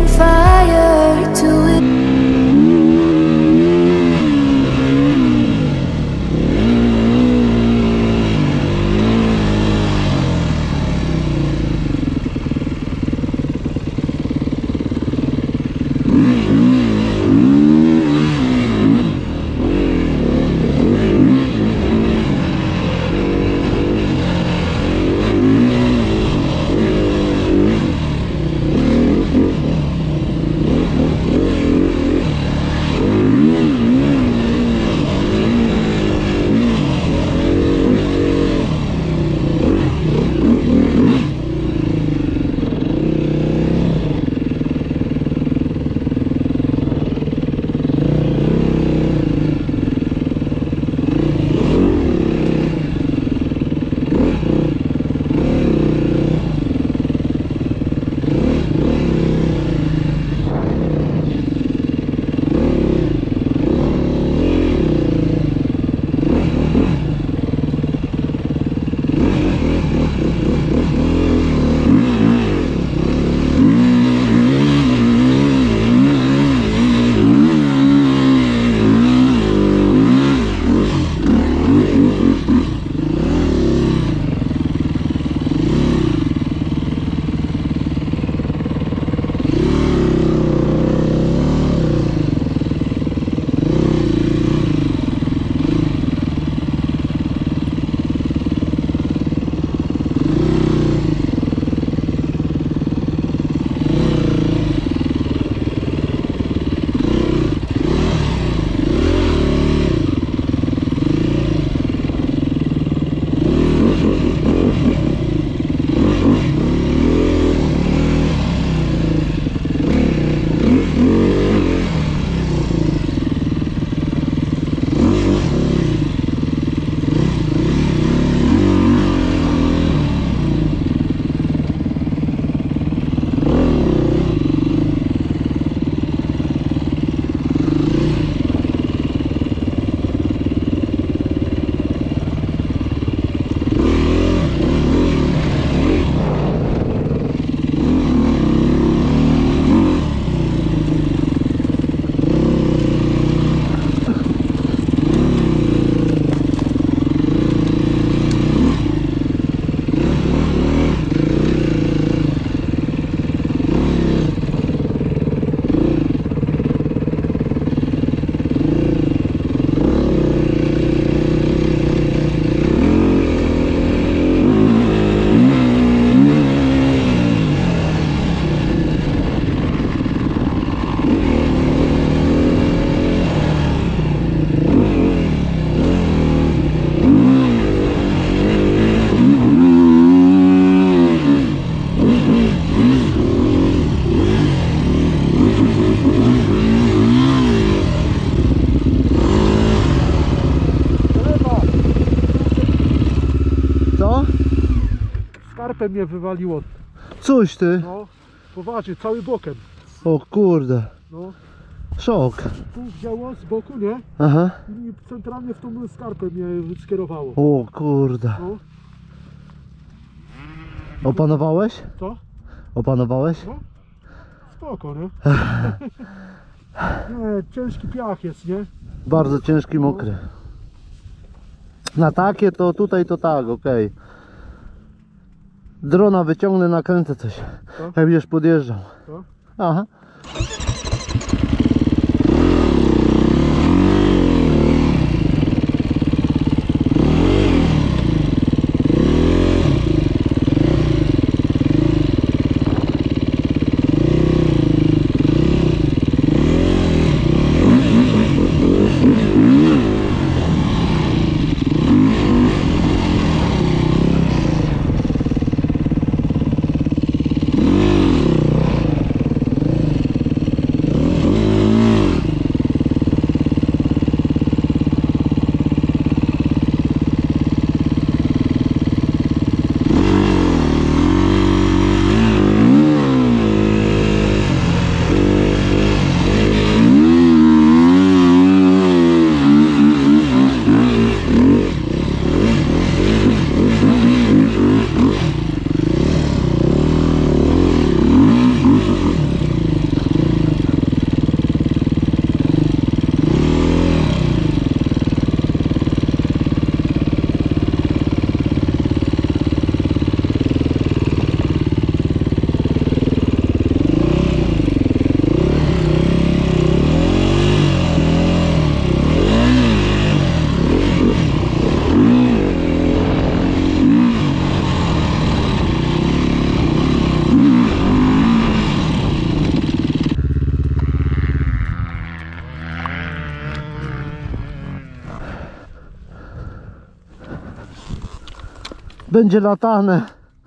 setting fire to it. Skarpę mnie wywaliło. Coś ty? No, poważnie, cały bokiem. O kurde. No, Szok. tu wzięło z boku, nie? Aha. I centralnie w tą skarpę mnie skierowało. O kurde. No, Opanowałeś? co? Opanowałeś? No, spoko, nie? Nie, ciężki piach jest, nie? Bardzo ciężki, mokry. Na takie to tutaj to tak, okej. Drona wyciągnę, nakręcę coś. Co? Jak będziesz podjeżdżał. Co? Aha. Będzie latane.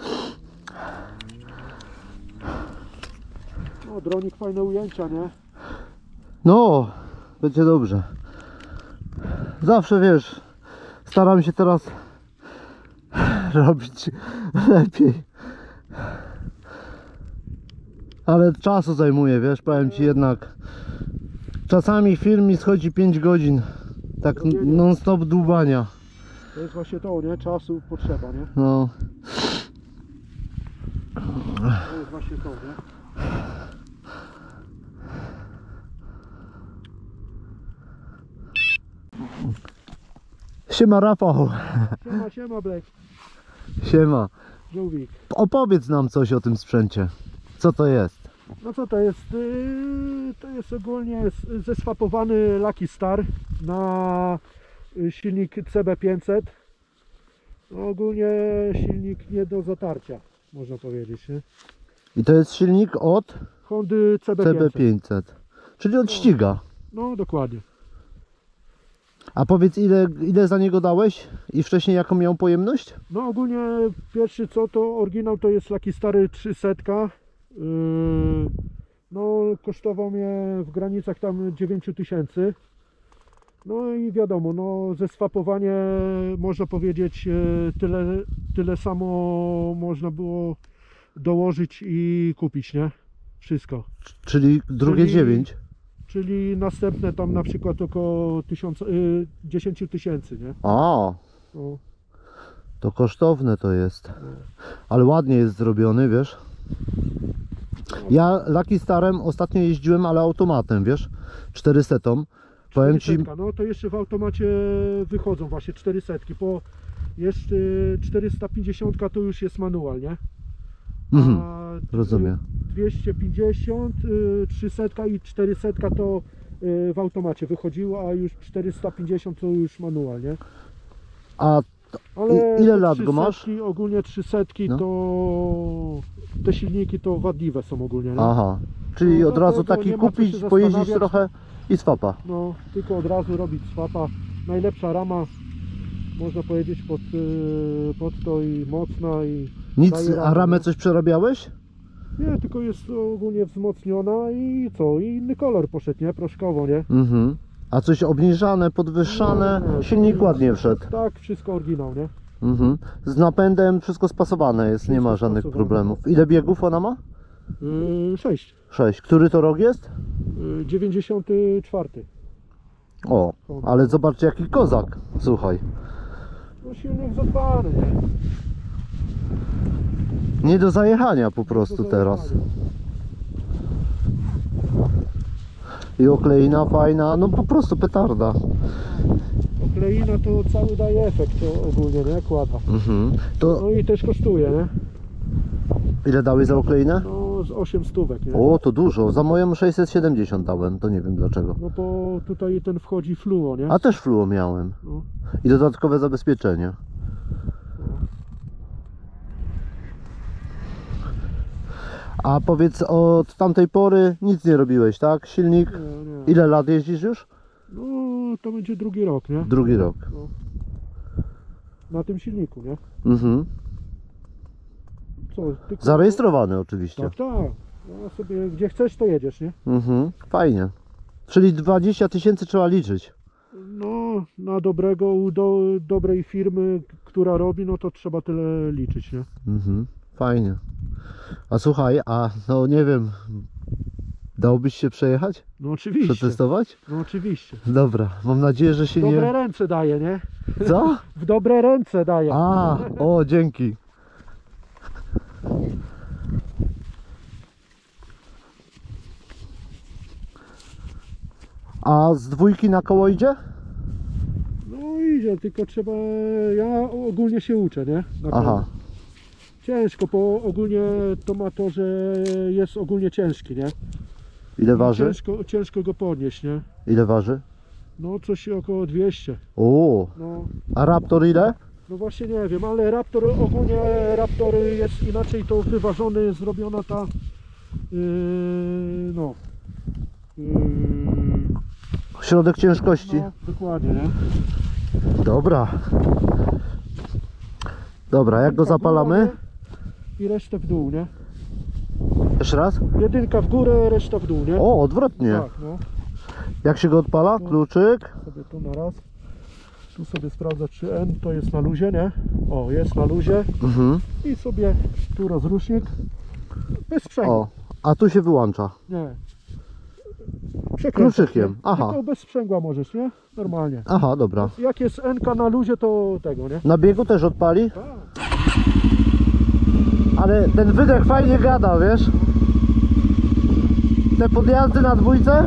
No, dronik, fajne ujęcia, nie? No, będzie dobrze. Zawsze wiesz, staram się teraz robić lepiej. Ale czasu zajmuje, wiesz, powiem ci jednak. Czasami film mi schodzi 5 godzin. Tak non stop dłubania. To jest właśnie to, nie? Czasu potrzeba, nie? No. To jest właśnie to, nie? Siema Rafał. Siema, siema, Black. Siema. Żółwik. Opowiedz nam coś o tym sprzęcie. Co to jest? No co to jest? To jest ogólnie zeswapowany Lucky Star na silnik CB500. No ogólnie silnik nie do zatarcia, można powiedzieć, nie? I to jest silnik od Hondy CB500. CB500. Czyli od ściga. No dokładnie. A powiedz ile za niego dałeś i wcześniej jaką miał pojemność? No ogólnie pierwszy co to oryginał to jest Lucky Star 300. No kosztował mnie w granicach tam 9000. No i wiadomo, no zeswapowanie można powiedzieć tyle samo można było dołożyć i kupić, nie? Wszystko. Czyli drugie Czyli- 9. Czyli następne tam na przykład około 10 000, nie? A, No. to kosztowne to jest. Ale ładnie jest zrobiony, wiesz? Ja Lucky Starem ostatnio jeździłem, ale automatem, wiesz? 400. Powiem ci, 400, no to jeszcze w automacie wychodzą właśnie 400, po jeszcze 450 to już jest manual, nie? Mhm, A rozumiem. 250, 300 i 400 to w automacie wychodziło, a już 450 to już manual, nie? A Ale ile te lat go 300, masz? ogólnie 300 No. to te silniki to wadliwe są ogólnie, nie? aha, czyli No, od razu dlatego taki nie ma co kupić, się pojeździć zastanawiać. trochę i swapa. No, tylko od razu robić swapa. Najlepsza rama, można powiedzieć, pod to i mocna i Nic, daje a radę, ramę nie? coś przerabiałeś? Nie, tylko jest ogólnie wzmocniona i co? I inny kolor poszedł, nie? Proszkowo, nie? Mhm. A coś obniżane, podwyższane, Nie, silnik to- ładnie wszedł. Tak, wszystko oryginał, nie? Mhm. Z napędem wszystko spasowane jest, nie Wszystko ma żadnych spasowane. problemów. Ile biegów ona ma? 6. 6. Który to rok jest? 94. O, ale zobaczcie jaki kozak, słuchaj. No silnik zadbany, nie? Nie do zajechania po prostu Do teraz. zajechania. I okleina fajna, no po prostu petarda. Okleina to cały daje efekt to ogólnie, nie? Kłada. Mhm. To No i też kosztuje, nie? ile dałeś za okleinę? No z 8 stówek, nie? O, to dużo. Za moją 670 dałem, to nie wiem dlaczego. No bo tutaj ten wchodzi fluo, nie? A też fluo miałem. No. I dodatkowe zabezpieczenie. A powiedz, od tamtej pory nic nie robiłeś, tak? Silnik? Nie, nie. Ile lat jeździsz już? No to będzie drugi rok, nie? Drugi rok. No. Na tym silniku, nie? Mhm. Co? Tylko... Zarejestrowany oczywiście. Tak, tak. No sobie gdzie chcesz to jedziesz, nie? Mhm. Fajnie. Czyli 20 000 trzeba liczyć. No na dobrego, dobrej firmy, która robi, no to trzeba tyle liczyć, nie? Mhm. Fajnie. A słuchaj, a no nie wiem, dałbyś się przejechać? No oczywiście. Przetestować? No oczywiście. Dobra, mam nadzieję, że się Dobre nie... ręce daje, nie? Co? W dobre ręce daje. A, o, dzięki. A z dwójki na koło idzie? No idzie, tylko trzeba... Ja ogólnie się uczę, nie? Na Aha. pewno. Ciężko, bo ogólnie to ma to, że jest ogólnie ciężki, nie? Ile waży? Ciężko go podnieść, nie? Ile waży? No coś około 200. O, No, a Raptor ile? no właśnie nie wiem, ale Raptor ogólnie Raptor jest inaczej to wyważony, zrobiona ta no Środek ciężkości. no dokładnie, nie? Dobra. Dobra, jak go zapalamy? I resztę w dół, nie? Jeszcze raz? Jedynka w górę, reszta w dół, nie? O, odwrotnie. Tak, no. Jak się go odpala? Kluczyk. Sobie tu na raz. Tu sobie sprawdzę, czy N to jest na luzie, nie? O, jest na luzie. Mhm. I sobie tu rozrusznik. Bez sprzęgła. O, a tu się wyłącza. Nie. Przekręcasz, Kluczykiem, nie? aha. Tylko bez sprzęgła możesz, nie? Normalnie. Aha, dobra. Jak jest N na luzie, to tego, nie? Na biegu też odpali? Tak. Ale ten wydech fajnie gada, wiesz? Te podjazdy na dwójce?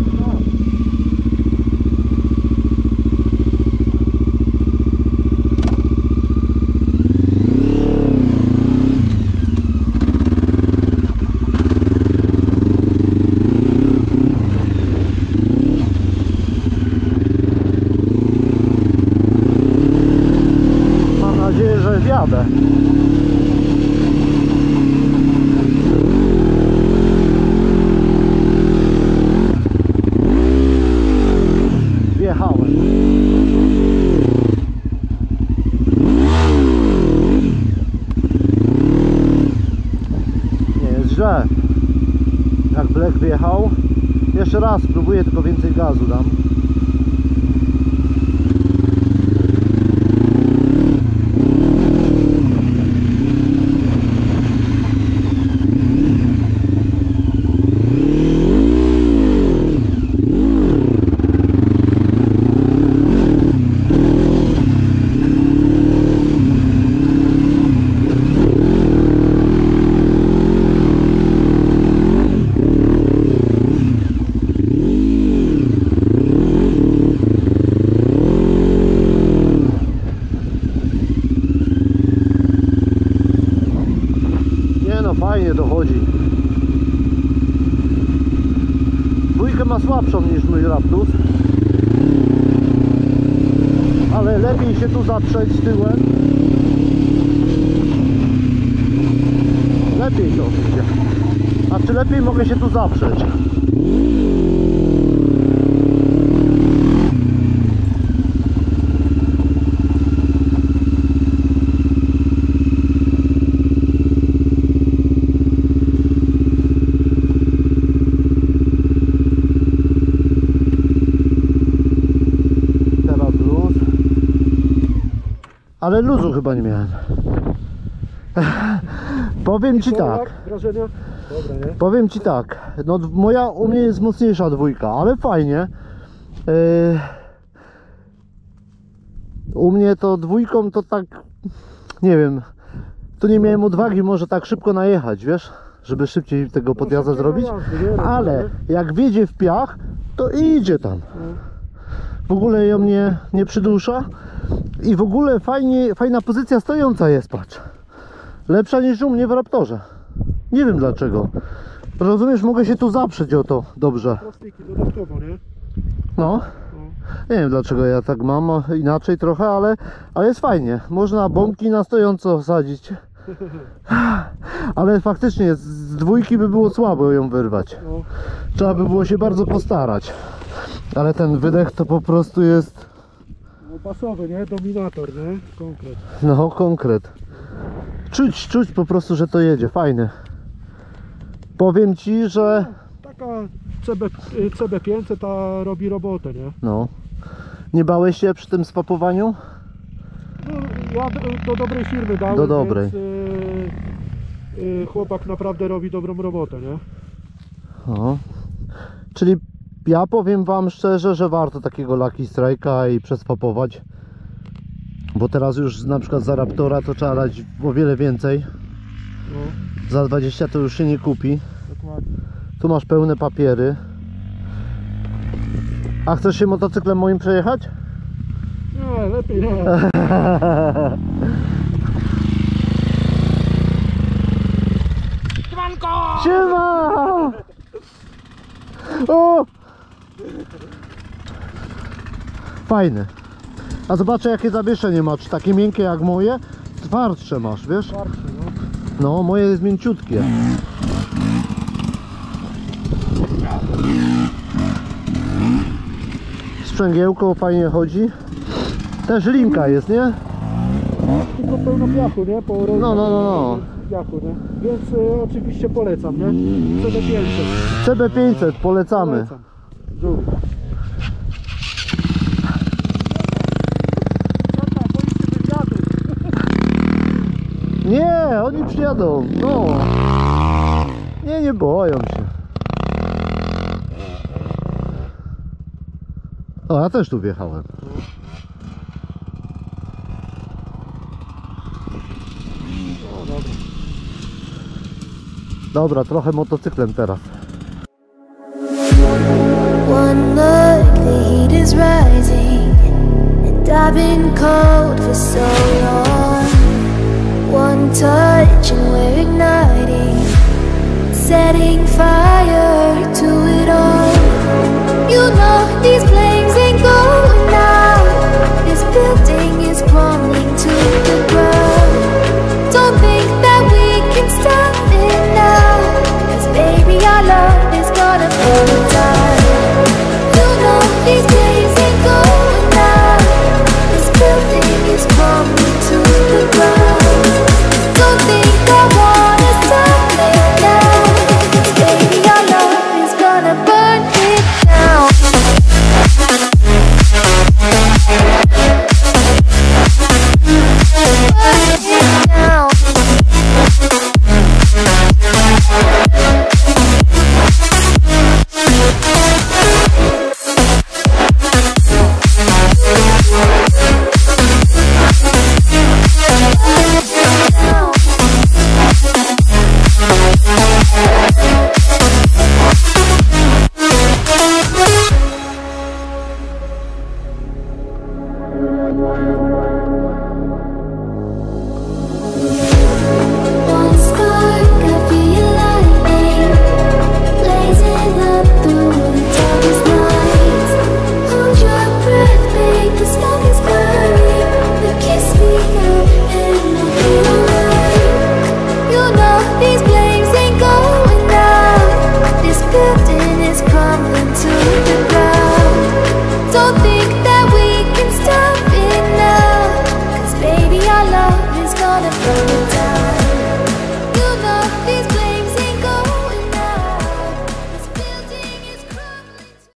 Mam nadzieję, że wjadę. Wjechałem. Nie jest źle. Jak Black wjechał. Jeszcze raz spróbuję, tylko więcej gazu dam. Nie no, fajnie dochodzi. Dwójkę ma słabszą niż mój Raptus, ale lepiej się tu zaprzeć tyłem. Lepiej to idzie. A czy lepiej mogę się tu zaprzeć? Teraz luz. Ale luzu chyba nie miałem. Powiem ci Co, tak. jak? Wrażenia? Dobra, nie? Powiem ci tak, no u mnie jest mocniejsza dwójka, ale fajnie. U mnie to dwójką to tak, nie wiem, tu nie miałem odwagi może tak szybko najechać, wiesz, żeby szybciej tego podjazda szybkie zrobić, najazdy, nie? ale jak wjedzie w piach, to idzie tam. W ogóle ją nie przydusza i w ogóle fajna pozycja stojąca jest, patrz. Lepsza niż u mnie w Raptorze. Nie wiem dlaczego. Rozumiesz, mogę się tu zaprzeć o to dobrze. Plastiki dodatkowo, nie? No. Nie wiem dlaczego ja tak mam, inaczej trochę, ale jest fajnie. Można bombki na stojąco sadzić. Ale faktycznie z dwójki by było słabo ją wyrwać. No. Trzeba by było się bardzo postarać. Ale ten wydech to po prostu jest, No, basowy, nie? Dominator, nie? Konkret. no konkret. Czuć po prostu, że to jedzie, fajny. Powiem ci, że Taka CB500 ta robi robotę, nie? no. Nie bałeś się przy tym swapowaniu? No, ja do dobrej firmy dałem, Do dobrej. Więc, chłopak naprawdę robi dobrą robotę, nie? No. Czyli ja powiem wam szczerze, że warto takiego Lucky Strike'a i przeswapować. Bo teraz już na przykład za Raptora to trzeba dać o wiele więcej. No, Za 20 to już się nie kupi. dokładnie. Tu masz pełne papiery. A chcesz się motocyklem moim przejechać? Nie, lepiej nie. Siema! O! Fajny. A zobaczę jakie zawieszenie ma. Czy takie miękkie jak moje? Twardsze masz, wiesz? Starczy, no. No, moje jest mięciutkie. Sprzęgiełko fajnie chodzi. Też linka jest, nie? tylko pełno piachu, nie? Po No. piachu, nie? Więc oczywiście polecam, nie? CB500. CB500 polecamy. Polecam. Żółw. Nie, oni przyjadą, no. Nie boją się. O, ja też tu wjechałem. Dobra, trochę motocyklem teraz. One look, the heat is rising, and I've been cold for so long. One touch and we're igniting, setting fire to it all. You know these flames ain't going out. This building is crumbling to the ground. Don't think that we can stop it now, 'cause baby our love is gonna burn it down. You know these flames ain't going out. This building is crumbling to the ground. Don't think I wanna stop it now, 'cause baby our love is gonna burn it down. Burn it down. One spark of your lightning, blazing up through the darkest nights. Hold your breath, babe, the smoke is burning. But kiss me now and I'll be alright. You know these flames ain't going out. This building is crumbling to the ground. Don't think that we can stop it now, 'cause baby our love is gonna burn